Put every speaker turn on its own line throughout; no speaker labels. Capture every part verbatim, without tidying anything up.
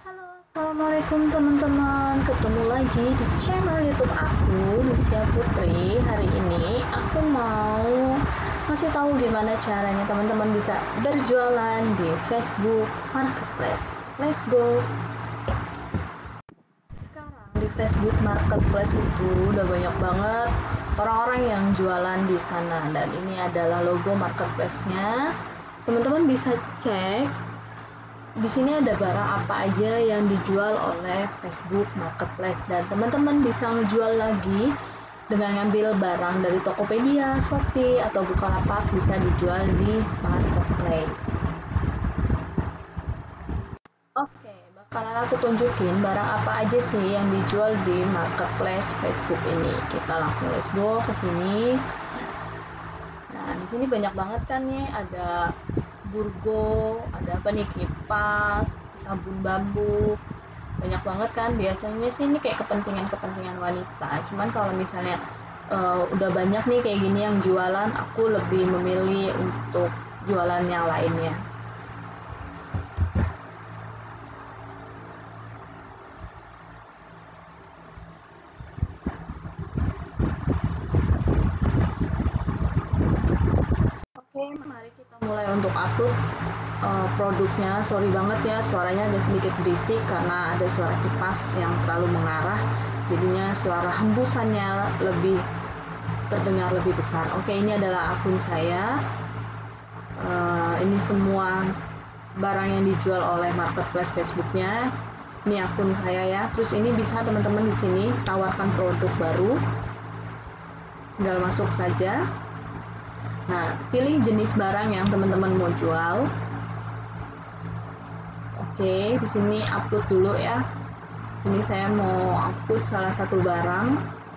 Halo, assalamualaikum teman-teman. Ketemu lagi di channel YouTube aku, Lucia Putri. Hari ini aku mau ngasih tahu gimana caranya teman-teman bisa berjualan di Facebook Marketplace. Let's go. Sekarang di Facebook Marketplace itu udah banyak banget orang-orang yang jualan di sana, dan ini adalah logo marketplace-nya. Teman-teman bisa cek di sini ada barang apa aja yang dijual oleh Facebook Marketplace, dan teman-teman bisa menjual lagi dengan ngambil barang dari Tokopedia, Shopee, atau Bukalapak, bisa dijual di Marketplace. Oke, bakalan aku tunjukin barang apa aja sih yang dijual di Marketplace Facebook ini. Kita langsung let's go ke sini. Nah, di sini banyak banget kan nih, ada burgo, ada apa nih, kipas, sabun bambu, banyak banget kan. Biasanya sih ini kayak kepentingan-kepentingan wanita, cuman kalau misalnya uh, udah banyak nih kayak gini yang jualan, aku lebih memilih untuk jualan yang lainnya. Oke, mari kita mulai untuk upload uh, produknya. Sorry banget ya, suaranya agak sedikit berisik karena ada suara kipas yang terlalu mengarah, jadinya suara hembusannya lebih terdengar lebih besar. Oke, ini adalah akun saya. Uh, ini semua barang yang dijual oleh marketplace Facebooknya. Ini akun saya ya. Terus ini bisa teman-teman di sini tawarkan produk baru, tinggal masuk saja. Nah, pilih jenis barang yang teman-teman mau jual. Oke, di sini upload dulu ya. Ini saya mau upload salah satu barang.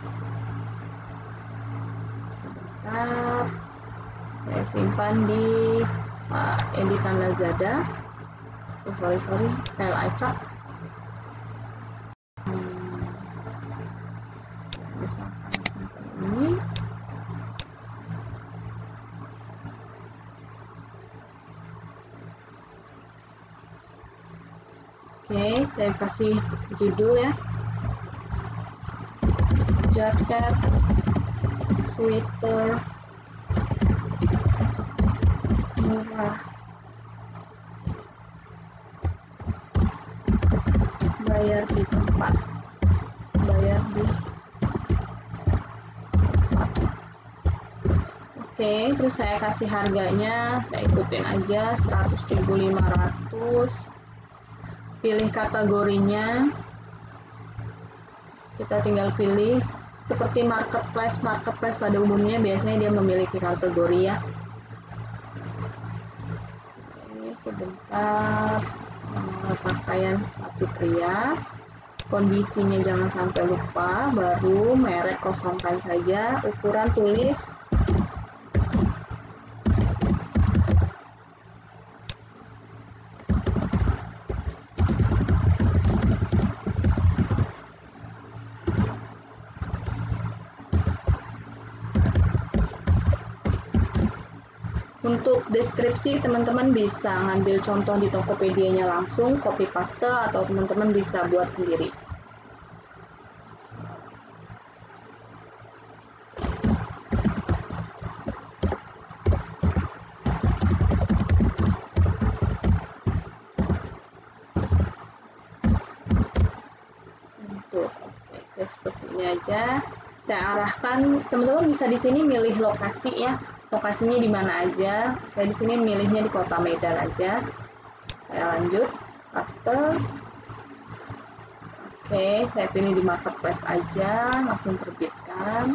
Sebentar, saya simpan di uh, editan Lazada. Oh, sorry sorry, file acak. Hmm, saya simpan simpan ini. Oke, saya kasih judul ya, jaket, sweater, murah, bayar di tempat, bayar di tempat. Oke, terus saya kasih harganya, saya ikutin aja seratus ribu lima ratus. Pilih kategorinya, kita tinggal pilih seperti marketplace marketplace pada umumnya, biasanya dia memiliki kategori ya. Oke, sebentar. Pakaian sepatu pria, kondisinya jangan sampai lupa, baru, merek kosongkan saja, ukuran tulis Untuk deskripsi, teman-teman bisa ngambil contoh di Tokopedia-nya langsung, copy paste, atau teman-teman bisa buat sendiri. Untuk saya seperti ini aja. Saya arahkan, teman-teman bisa di sini milih lokasi ya. Lokasinya di mana aja. Saya di sini milihnya di Kota Medan aja. Saya lanjut, paste. Oke, saya pilih di marketplace aja, langsung terbitkan.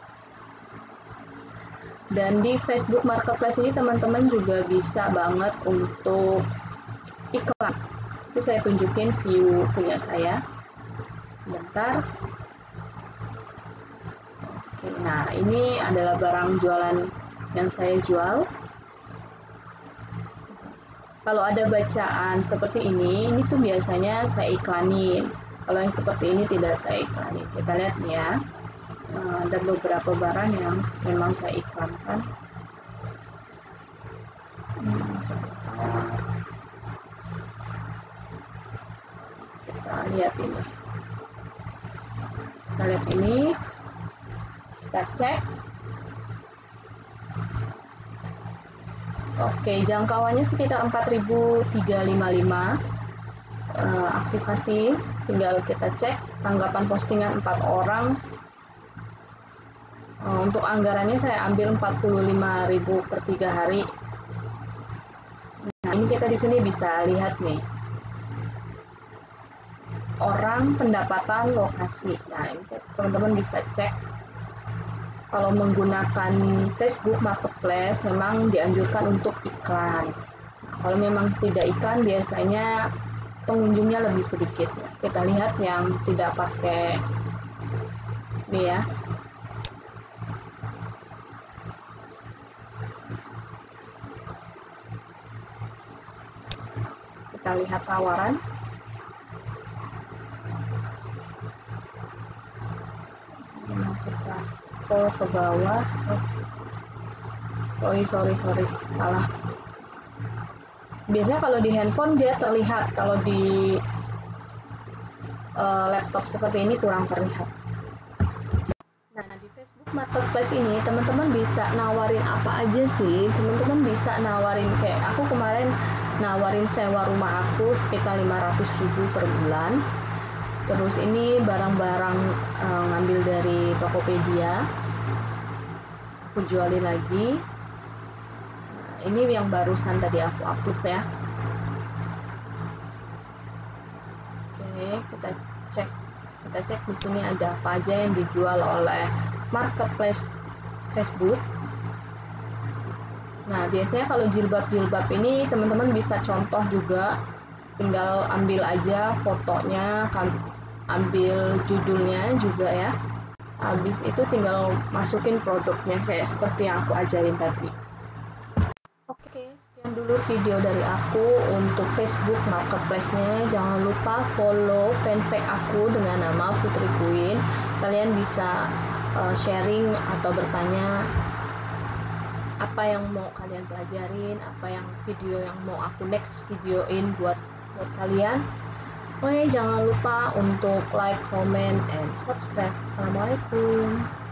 Dan di Facebook Marketplace ini teman-teman juga bisa banget untuk iklan. Ini saya tunjukin view punya saya. Sebentar. Oke, nah ini adalah barang jualan yang saya jual. Kalau ada bacaan seperti ini, ini tuh biasanya saya iklanin. Kalau yang seperti ini tidak saya iklanin. Kita lihat nih ya. Ada beberapa barang yang memang saya iklankan. Hmm, sebentar. lihat ini, kita lihat ini, kita cek. Oke, jangkauannya sekitar empat ribu tiga ratus lima puluh lima. uh, aktivasi, tinggal kita cek. Tanggapan postingan empat orang. uh, untuk anggarannya saya ambil empat puluh lima ribu per tiga hari. Nah, ini kita di sini bisa lihat nih, orang, pendapatan, lokasi. Nah, ini teman-teman bisa cek. Kalau menggunakan Facebook Marketplace memang dianjurkan untuk iklan. Kalau memang tidak iklan, biasanya pengunjungnya lebih sedikit. Kita lihat yang tidak pakai ini ya. Kita lihat tawaran. Kita scroll ke bawah. Oh, sorry, sorry, sorry, salah. Biasanya kalau di handphone dia terlihat, kalau di uh, laptop seperti ini kurang terlihat. Nah, di Facebook Marketplace ini teman-teman bisa nawarin apa aja sih. Teman-teman bisa nawarin, kayak aku kemarin nawarin sewa rumah aku sekitar lima ratus ribu per bulan. Terus ini barang-barang uh, ngambil dari Tokopedia, aku jualin lagi. Nah, ini yang barusan tadi aku upload ya. Oke, kita cek. Kita cek di sini ada apa aja yang dijual oleh Marketplace Facebook. Nah, biasanya kalau jilbab-jilbab ini teman-teman bisa contoh juga, tinggal ambil aja fotonya, ambil judulnya juga ya. Habis itu tinggal masukin produknya kayak seperti yang aku ajarin tadi. Oke, sekian dulu video dari aku untuk Facebook Marketplace-nya. Jangan lupa follow fanpage aku dengan nama Putri Queen. Kalian bisa uh, sharing atau bertanya apa yang mau kalian pelajarin, apa yang video yang mau aku next videoin buat buat kalian. Oke, jangan lupa untuk like, comment, and subscribe. Assalamualaikum.